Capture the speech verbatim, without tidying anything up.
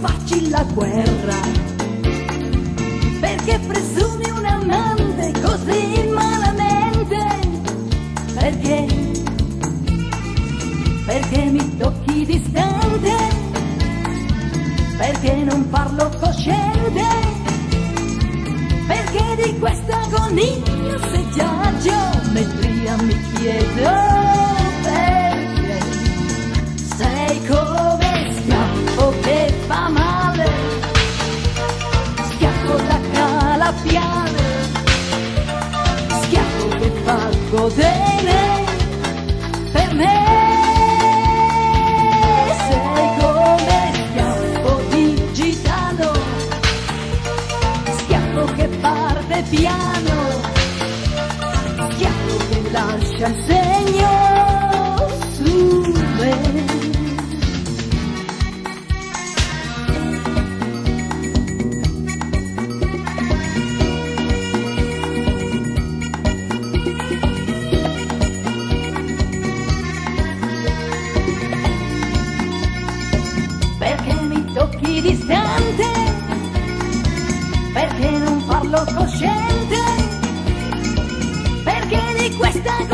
farci la guerra, perché presumi un amante così malamente, perché, perché mi tocchi distante, perché non parlo cosciente, perché di questa agonia seggià geometria mi chiedo, perché sei come schiaffo che fa male, schiaffo da calapiane, schiaffo che fa godere per me. Sei come schiaffo di gitano, schiaffo che parte piano, schiaffo che lascia il segno su me. Perché mi tocchi distante, perché non parlo cosciente, perché di questa